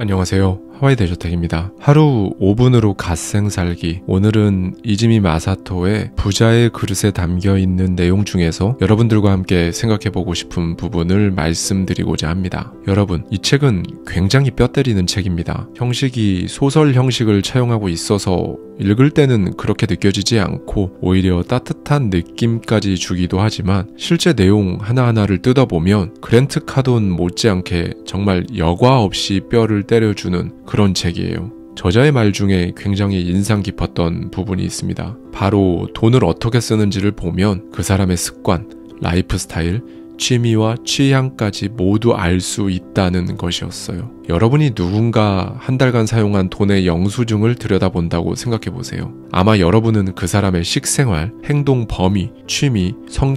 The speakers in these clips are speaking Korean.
안녕하세요. 하와이 대저택입니다. 하루 5분으로 갓생 살기. 오늘은 이지미 마사토의 부자의 그릇에 담겨있는 내용 중에서 여러분들과 함께 생각해보고 싶은 부분을 말씀드리고자 합니다. 여러분, 이 책은 굉장히 뼈 때리는 책입니다. 형식이 소설 형식을 차용하고 있어서 읽을 때는 그렇게 느껴지지 않고 오히려 따뜻한 느낌까지 주기도 하지만 실제 내용 하나하나를 뜯어보면 그랜트 카돈 못지않게 정말 여과 없이 뼈를 때려주는 그런 책이에요. 저자의 말 중에 굉장히 인상 깊었던 부분이 있습니다. 바로 돈을 어떻게 쓰는지를 보면 그 사람의 습관, 라이프 스타일, 취미와 취향까지 모두 알 수 있다는 것이었어요. 여러분이 누군가 한 달간 사용한 돈의 영수증을 들여다본다고 생각해보세요. 아마 여러분은 그 사람의 식생활, 행동 범위, 취미,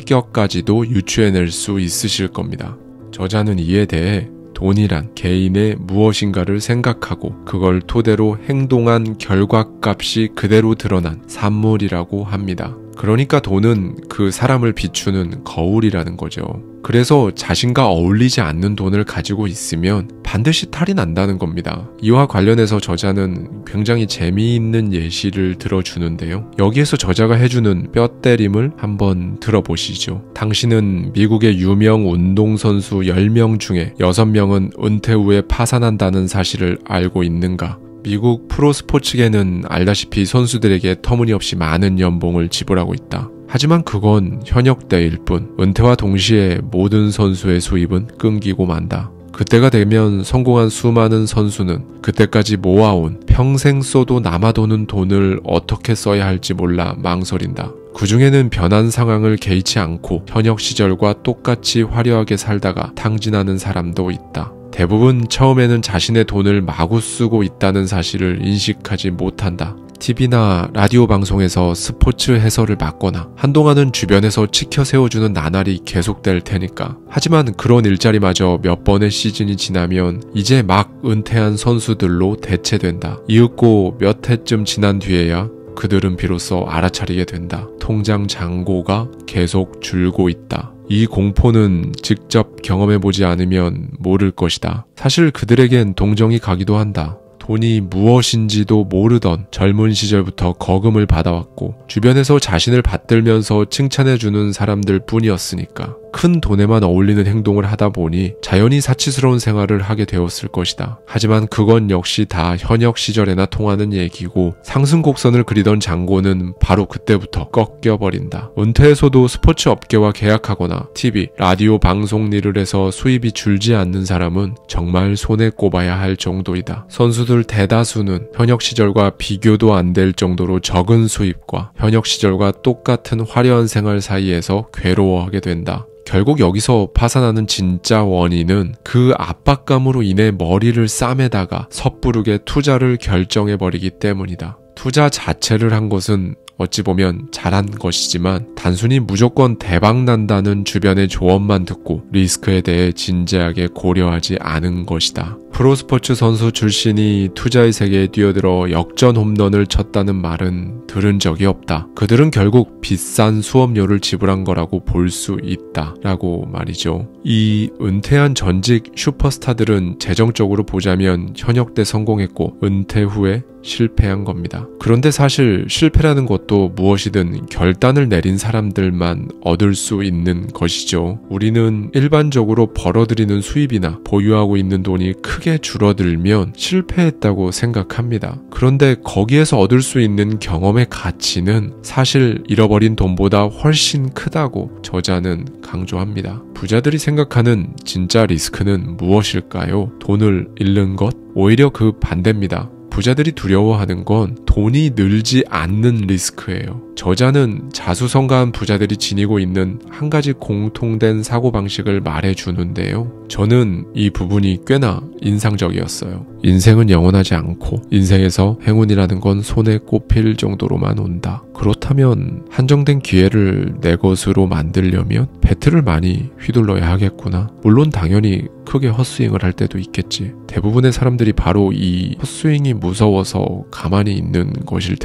성격까지도 유추해낼 수 있으실 겁니다. 저자는 이에 대해 돈이란 개인의 무엇인가를 생각하고 그걸 토대로 행동한 결과값이 그대로 드러난 산물이라고 합니다. 그러니까 돈은 그 사람을 비추는 거울이라는 거죠. 그래서 자신과 어울리지 않는 돈을 가지고 있으면 반드시 탈이 난다는 겁니다. 이와 관련해서 저자는 굉장히 재미있는 예시를 들어주는데요. 여기에서 저자가 해주는 뼈 때림을 한번 들어보시죠. 당신은 미국의 유명 운동선수 10명 중에 6명은 은퇴 후에 파산한다는 사실을 알고 있는가? 미국 프로스포츠계는 알다시피 선수들에게 터무니없이 많은 연봉을 지불하고 있다. 하지만 그건 현역 때일 뿐, 은퇴와 동시에 모든 선수의 수입은 끊기고 만다. 그때가 되면 성공한 수많은 선수는 그때까지 모아온 평생 써도 남아도는 돈을 어떻게 써야 할지 몰라 망설인다. 그 중에는 변한 상황을 개의치 않고 현역 시절과 똑같이 화려하게 살다가 탕진하는 사람도 있다. 대부분 처음에는 자신의 돈을 마구 쓰고 있다는 사실을 인식하지 못한다. TV나 라디오 방송에서 스포츠 해설을 맡거나 한동안은 주변에서 치켜 세워주는 나날이 계속될 테니까. 하지만 그런 일자리마저 몇 번의 시즌이 지나면 이제 막 은퇴한 선수들로 대체된다. 이윽고 몇 해쯤 지난 뒤에야 그들은 비로소 알아차리게 된다. 통장 잔고가 계속 줄고 있다. 이 공포는 직접 경험해보지 않으면 모를 것이다. 사실 그들에겐 동정이 가기도 한다. 돈이 무엇인지도 모르던 젊은 시절부터 거금을 받아왔고 주변에서 자신을 받들면서 칭찬해주는 사람들 뿐이었으니까 큰 돈에만 어울리는 행동을 하다 보니 자연히 사치스러운 생활을 하게 되었을 것이다. 하지만 그건 역시 다 현역 시절에나 통하는 얘기고 상승 곡선을 그리던 잔고는 바로 그때부터 꺾여버린다. 은퇴해서도 스포츠 업계와 계약하거나 TV, 라디오 방송 일을 해서 수입이 줄지 않는 사람은 정말 손에 꼽아야 할 정도이다. 선수들 대다수는 현역 시절과 비교도 안 될 정도로 적은 수입과 현역 시절과 똑같은 화려한 생활 사이에서 괴로워하게 된다. 결국 여기서 파산하는 진짜 원인은 그 압박감으로 인해 머리를 싸매다가 섣부르게 투자를 결정해버리기 때문이다. 투자 자체를 한 것은 어찌 보면 잘한 것이지만 단순히 무조건 대박난다는 주변의 조언만 듣고 리스크에 대해 진지하게 고려하지 않은 것이다. 프로스포츠 선수 출신이 투자의 세계에 뛰어들어 역전 홈런을 쳤다는 말은 들은 적이 없다. 그들은 결국 비싼 수업료를 지불한 거라고 볼 수 있다 라고 말이죠. 이 은퇴한 전직 슈퍼스타들은 재정적으로 보자면 현역 때 성공했고 은퇴 후에 실패한 겁니다. 그런데 사실 실패라는 것도 무엇이든 결단을 내린 사람들만 얻을 수 있는 것이죠. 우리는 일반적으로 벌어들이는 수입이나 보유하고 있는 돈이 크게 줄어들면 실패했다고 생각합니다. 그런데 거기에서 얻을 수 있는 경험의 가치는 사실 잃어버린 돈보다 훨씬 크다고 저자는 강조합니다. 부자들이 생각하는 진짜 리스크는 무엇일까요? 돈을 잃는 것? 오히려 그 반대입니다. 부자들이 두려워하는 건 돈이 늘지 않는 리스크예요. 저자는 자수성가한 부자들이 지니고 있는 한 가지 공통된 사고방식을 말해주는데요. 저는 이 부분이 꽤나 인상적이었어요. 인생은 영원하지 않고 인생에서 행운이라는 건 손에 꼽힐 정도로만 온다. 그렇다면 한정된 기회를 내 것으로 만들려면 배틀을 많이 휘둘러야 하겠구나. 물론 당연히 크게 헛스윙을 할 때도 있겠지. 대부분의 사람들이 바로 이 헛스윙이 무서워서 가만히 있는 것일 테고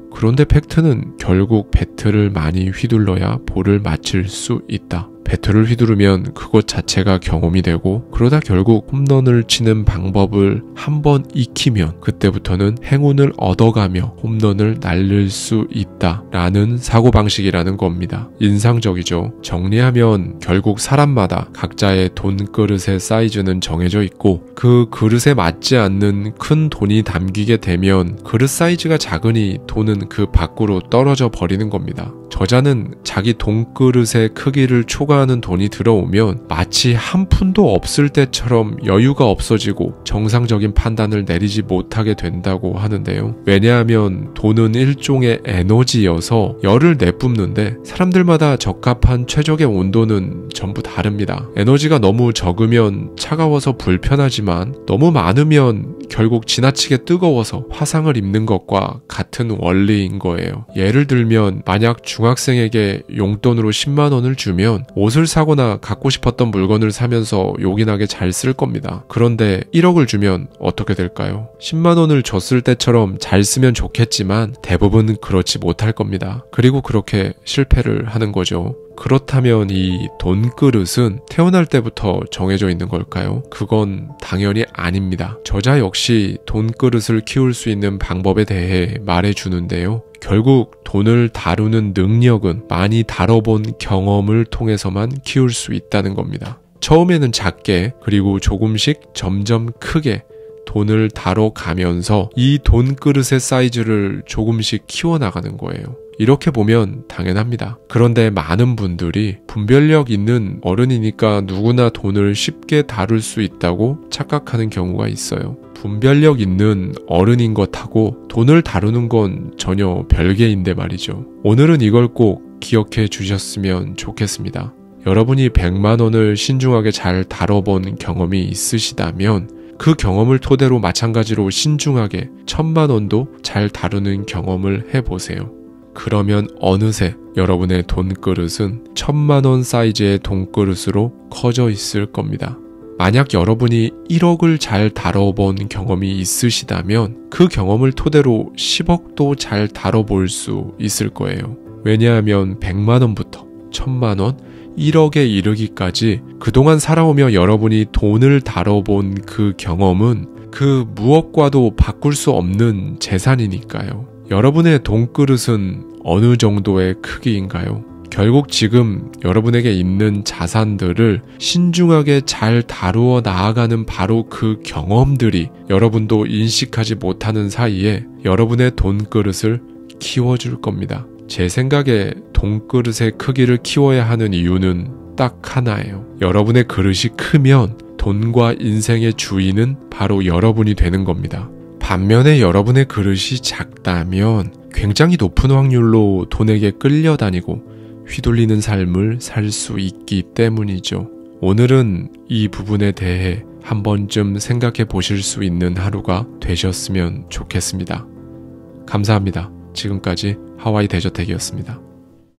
그런데 팩트는 결국 배트를 많이 휘둘러야 볼을 맞힐 수 있다. 배트를 휘두르면 그것 자체가 경험이 되고, 그러다 결국 홈런을 치는 방법을 한번 익히면 그때부터는 행운을 얻어가며 홈런을 날릴 수 있다라는 사고방식이라는 겁니다. 인상적이죠. 정리하면 결국 사람마다 각자의 돈그릇의 사이즈는 정해져 있고, 그 그릇에 맞지 않는 큰 돈이 담기게 되면 그릇 사이즈가 작으니 돈은 그 밖으로 떨어져 버리는 겁니다. 저자는 자기 돈그릇의 크기를 초과하는 돈이 들어오면 마치 한 푼도 없을 때처럼 여유가 없어지고 정상적인 판단을 내리지 못하게 된다고 하는데요. 왜냐하면 돈은 일종의 에너지여서 열을 내뿜는데 사람들마다 적합한 최적의 온도는 전부 다릅니다. 에너지가 너무 적으면 차가워서 불편하지만 너무 많으면 결국 지나치게 뜨거워서 화상을 입는 것과 같은 원리인 거예요. 예를 들면 만약 중학생에게 용돈으로 10만 원을 주면 옷을 사거나 갖고 싶었던 물건을 사면서 요긴하게 잘 쓸 겁니다. 그런데 1억을 주면 어떻게 될까요? 10만 원을 줬을 때처럼 잘 쓰면 좋겠지만 대부분 그렇지 못할 겁니다. 그리고 그렇게 실패를 하는 거죠. 그렇다면 이 돈그릇은 태어날 때부터 정해져 있는 걸까요? 그건 당연히 아닙니다. 저자 역시 돈그릇을 키울 수 있는 방법에 대해 말해주는데요. 결국 돈을 다루는 능력은 많이 다뤄본 경험을 통해서만 키울 수 있다는 겁니다. 처음에는 작게, 그리고 조금씩 점점 크게 돈을 다뤄가면서 이 돈그릇의 사이즈를 조금씩 키워나가는 거예요. 이렇게 보면 당연합니다. 그런데 많은 분들이 분별력 있는 어른이니까 누구나 돈을 쉽게 다룰 수 있다고 착각하는 경우가 있어요. 분별력 있는 어른인 것하고 돈을 다루는 건 전혀 별개인데 말이죠. 오늘은 이걸 꼭 기억해 주셨으면 좋겠습니다. 여러분이 100만 원을 신중하게 잘 다뤄본 경험이 있으시다면 그 경험을 토대로 마찬가지로 신중하게 1000만 원도 잘 다루는 경험을 해보세요. 그러면 어느새 여러분의 돈그릇은 1000만 원 사이즈의 돈그릇으로 커져 있을 겁니다. 만약 여러분이 1억을 잘 다뤄본 경험이 있으시다면 그 경험을 토대로 10억도 잘 다뤄볼 수 있을 거예요. 왜냐하면 100만 원부터 1000만 원, 1억에 이르기까지 그동안 살아오며 여러분이 돈을 다뤄본 그 경험은 그 무엇과도 바꿀 수 없는 재산이니까요. 여러분의 돈그릇은 어느 정도의 크기인가요? 결국 지금 여러분에게 있는 자산들을 신중하게 잘 다루어 나아가는 바로 그 경험들이 여러분도 인식하지 못하는 사이에 여러분의 돈그릇을 키워줄 겁니다. 제 생각에 돈그릇의 크기를 키워야 하는 이유는 딱 하나예요. 여러분의 그릇이 크면 돈과 인생의 주인은 바로 여러분이 되는 겁니다. 반면에 여러분의 그릇이 작다면 굉장히 높은 확률로 돈에게 끌려다니고 휘둘리는 삶을 살 수 있기 때문이죠. 오늘은 이 부분에 대해 한 번쯤 생각해 보실 수 있는 하루가 되셨으면 좋겠습니다. 감사합니다. 지금까지 하와이 대저택이었습니다.